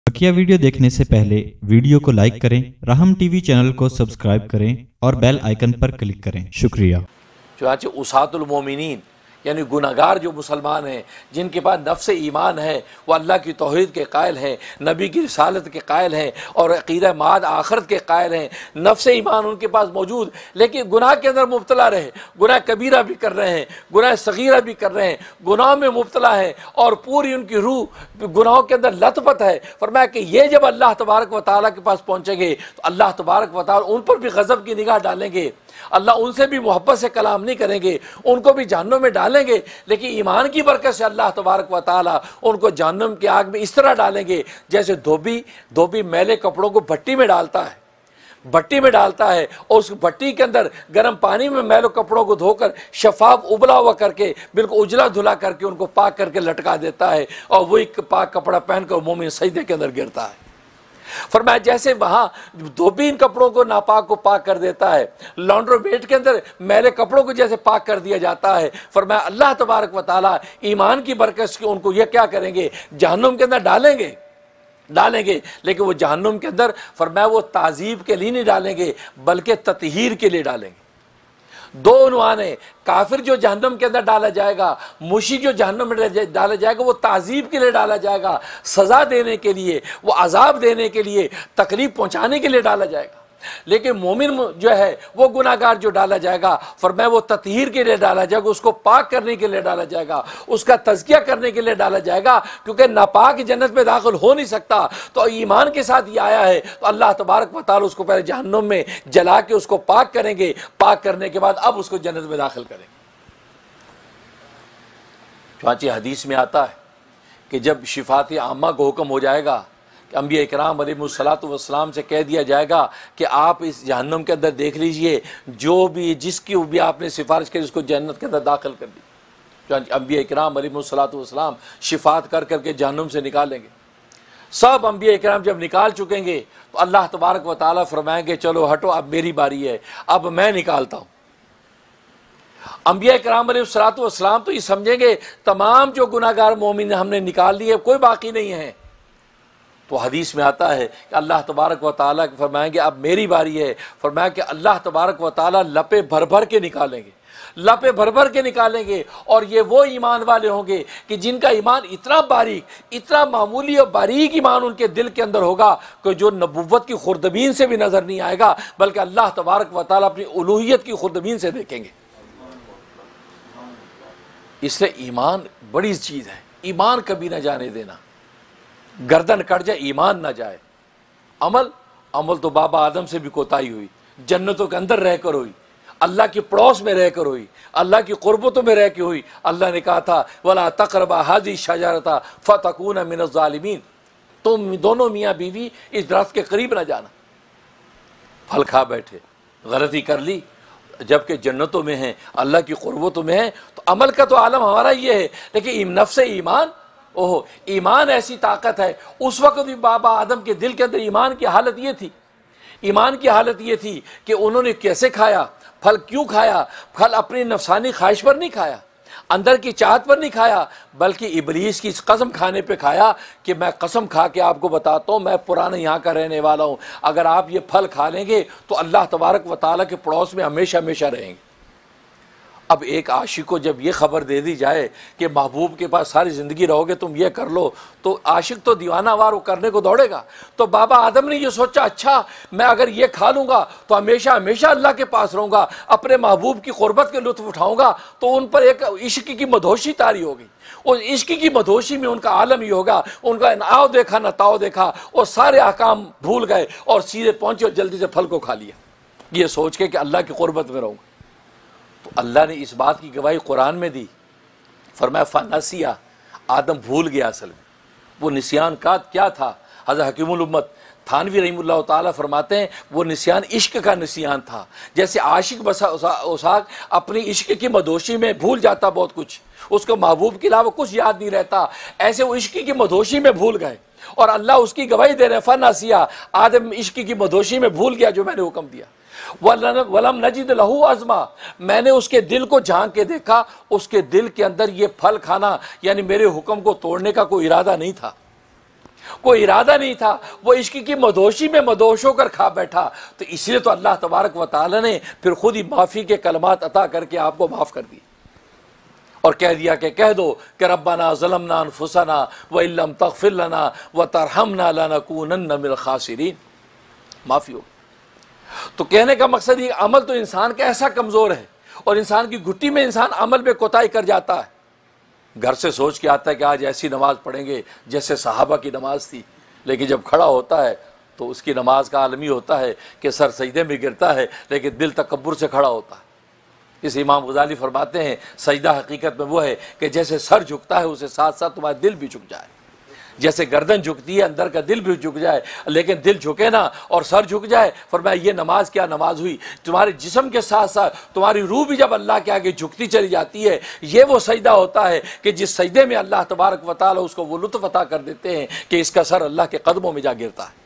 बकिया video देखने से पहले वीडियो को लाइक करें, राहम टीवी चैनल को सब्सक्राइब करें और बेल आइकन पर क्लिक करें। शुक्रिया। चुनांचे उसातुल मोमिनीन यानी गुनाहगार जो मुसलमान हैं, जिनके पास नफ्स ईमान है, वो अल्लाह की तौहीद के कायल हैं, नबी की रिसालत के कायल हैं और अक़ीदा माद आखिरत के कायल हैं। नफ्स ईमान उनके पास मौजूद, लेकिन गुनाह के अंदर मुब्तला रहे, गुनाह कबीरा भी कर रहे हैं, गुनाह सगीरा भी कर रहे हैं, गुनाह में मुब्तला है और पूरी उनकी रूह गुनाहों के अंदर लथपथ है। फरमाया कि ये जब अल्लाह तबारक व तआला के पास पहुँचेंगे तो अल्लाह तबारक व तआला उन पर भी गज़ब की निगाह डालेंगे। अल्लाह उनसे भी मोहब्बत से कलाम नहीं करेंगे, उनको भी जहन्नुम में डालेंगे, लेकिन ईमान की बरकत से अल्लाह तबारक व तआला उनको जहन्नुम की आग में इस तरह डालेंगे जैसे धोबी मैले कपड़ों को भट्टी में डालता है, भट्टी में डालता है और उस भट्टी के अंदर गर्म पानी में मैले कपड़ों को धोकर शफाफ उबला हुआ करके बिल्कुल उजला धुला करके उनको पाक करके लटका देता है और वही पाक कपड़ा पहनकर मोमिन सजदे के अंदर गिरता है। फरमाया जैसे वहां धोबी इन कपड़ों को नापाक को पाक कर देता है, लॉन्ड्रोमेट के अंदर मैले कपड़ों को जैसे पाक कर दिया जाता है, फरमाया अल्लाह तबारक व तआला ईमान की बरकत से उनको ये क्या करेंगे, जहन्नुम के अंदर डालेंगे, लेकिन वो जहन्नुम के अंदर फरमाया वो ताजीब के लिए नहीं डालेंगे बल्कि ततहीर के लिए डालेंगे। दो उन्वान है, काफिर जो जहन्नम के अंदर डाला जाएगा, मुशी जो जहन्नम में डाला जाएगा वो ताजीब के लिए डाला जाएगा, सजा देने के लिए, वो अजाब देने के लिए, तकलीफ पहुंचाने के लिए डाला जाएगा। लेकिन मोमिन जो है वो गुनाहगार जो डाला जाएगा फरमाया वो ततहीर के लिए डाला जाएगा, उसको पाक करने के लिए डाला जाएगा, उसका तज़किया करने के लिए डाला जाएगा, क्योंकि नापाक जन्नत में दाखिल हो नहीं सकता। तो ईमान के साथ ये आया है तो अल्लाह तबारक व तआला उसको पहले जहन्नुम में जला के उसको पाक करेंगे, पाक करने के बाद अब उसको जन्नत में दाखिल करेंगे। चुनांचे हदीस में आता है कि जब शिफात आमा को हुक्म हो जाएगा, अंबिया इकराम अलैहिस्सलातु वस्सलाम से कह दिया जाएगा कि आप इस जहन्नुम के अंदर देख लीजिए, जो भी जिसकी भी आपने सिफारिश की उसको जन्नत के अंदर दाखिल कर दी। जो अंबिया इकराम अलैहिस्सलातु वस्सलाम शिफात कर करके जहन्नुम से निकालेंगे। सब अंबिया इकराम जब निकाल चुकेंगे तो अल्लाह तबारक व तआला फरमाएंगे चलो हटो, अब मेरी बारी है, अब मैं निकालता हूँ। अंबिया इकराम अलैहिस्सलातु वस्सलाम तो ये समझेंगे तमाम जो गुनाहगार मोमिन हमने निकाल लिए, कोई बाकी नहीं है। तो हदीस में आता है कि अल्लाह तबारक व तआला फरमाएंगे अब मेरी बारी है। फरमाया कि अल्लाह तबारक व तआला लपे भर भर के निकालेंगे, लपे भर भर के निकालेंगे, और ये वो ईमान वाले होंगे कि जिनका ईमान इतना बारीक, इतना मामूली और बारीक ईमान उनके दिल के अंदर होगा कि जो नबुव्वत की खुर्दबीन से भी नजर नहीं आएगा, बल्कि अल्लाह तबारक व तआला अपनी उलूहियत की खुर्दबीन से देखेंगे। इसलिए ईमान बड़ी चीज है, ईमान कभी ना जाने देना, गर्दन कट जाए ईमान ना जाए। अमल तो बाबा आदम से भी कोताही हुई, जन्नतों के अंदर रहकर हुई, अल्लाह की पड़ोस में रहकर हुई, अल्लाह की कुर्बतों में रह के हुई। अल्लाह ने कहा था वला तक़रबा हाज़ी शजरता फतकूना मिनज़ ज़ालिमीन, तुम दोनों मियाँ बीवी इस दरख्त के करीब ना जाना। फल खा बैठे, गलती कर ली, जबकि जन्नतों में हैं, अल्लाह की कुर्बतों में हैं। तो अमल का तो आलम हमारा ये है, लेकिन नफ्स ईमान, ओहो ईमान ऐसी ताकत है। उस वक्त भी बाबा आदम के दिल के अंदर ईमान की हालत ये थी, ईमान की हालत ये थी कि उन्होंने कैसे खाया, फल क्यों खाया, फल अपनी नफसानी ख्वाहिश पर नहीं खाया, अंदर की चाहत पर नहीं खाया, बल्कि इबलीस की कसम खाने पे खाया कि मैं कसम खा के आपको बताता हूँ मैं पुराने यहाँ का रहने वाला हूँ, अगर आप ये फल खा लेंगे तो अल्लाह तबारक व तआला के पड़ोस में हमेशा हमेशा रहेंगे। अब एक आशिक को जब ये खबर दे दी जाए कि महबूब के पास सारी ज़िंदगी रहोगे, तुम ये कर लो, तो आशिक तो दीवाना वार वो करने को दौड़ेगा। तो बाबा आदम ने ये सोचा अच्छा मैं अगर ये खा लूँगा तो हमेशा हमेशा अल्लाह के पास रहूँगा, अपने महबूब की क़ुर्बत के लुत्फ़ उठाऊँगा। तो उन पर एक इश्क की मदहोशी तारी होगी, और इश्क की मदहोशी में उनका आलम ये होगा, उनका आओ देखा न ताओ देखा, और सारे अहकाम भूल गए और सीधे पहुँचे और जल्दी से फल को खा लिया, ये सोच के कि अल्लाह की क़ुर्बत में रहूँगा। तो अल्लाह ने इस बात की गवाही कुरान में दी, फरमाया फनसिया, आदम भूल गया। असल में वो निस्यान का क्या था, हज़रत हकीमुल उम्मत थानवी रहीमुल्लाह ताला फरमाते हैं वो निस्यान इश्क का निस्यान था। जैसे आशिक उसाक अपनी इश्क की मदोशी में भूल जाता बहुत कुछ, उसको महबूब के अलावा कुछ याद नहीं रहता, ऐसे वो इश्क की मदोशी में भूल गए, और अल्लाह उसकी गवाही दे रहे हैं फनसिया, आदम इश्क की मदोशी में भूल गया जो मैंने हुक्म दिया। वलम नजिद लहू अज़मा, मैंने उसके दिल को झांक के देखा, उसके दिल के अंदर ये फल खाना यानी मेरे हुक्म को तोड़ने का कोई इरादा नहीं था। کوئی ارادہ نہیں تھا، وہ عشق کی مدوشی میں مدوش ہو کر کھا بیٹھا، تو اس لیے تو اللہ تبارک و تعالی نے پھر خود ہی معافی کے کلمات عطا کر کے آپ کو معاف کر دی اور کہہ دیا کہ کہہ دو کہ ربنا ظلمنا انفسنا وان لم تغفر لنا وترحمنا لنکونن من الخاسرین، معافی ہو۔ تو کہنے کا مقصد یہ، عمل تو انسان کا ایسا کمزور ہے اور انسان کی گھٹی میں انسان عمل میں کوتاہی کر جاتا ہے، گھر سے سوچ کے آتا ہے کہ آج ایسی نماز پڑھیں گے جیسے صحابہ کی نماز تھی، لیکن جب کھڑا ہوتا ہے تو اس کی نماز کا عالم ہی ہوتا ہے کہ سر سجدے میں گرتا ہے لیکن دل تکبر سے کھڑا ہوتا ہے۔ اس امام غزالی فرماتے ہیں سجدہ حقیقت میں وہ ہے کہ جیسے سر جھکتا ہے اسے ساتھ ساتھ تمہارا دل بھی جھک جائے، جیسے گردن جھکتی ہے اندر کا دل بھی جھک جائے، لیکن دل جھکے نا اور سر جھک جائے، فرمایا یہ نماز کیا نماز ہوئی، تمہارے جسم کے ساتھ ساتھ تمہاری روح بھی جب اللہ کے آگے جھکتی چلی جاتی ہے، یہ وہ سجدہ ہوتا ہے کہ جس سجدے میں اللہ تبارک و تعالی اس کو وہ لطف عطا کر دیتے ہیں کہ اس کا سر اللہ کے قدموں میں جا گرتا ہے۔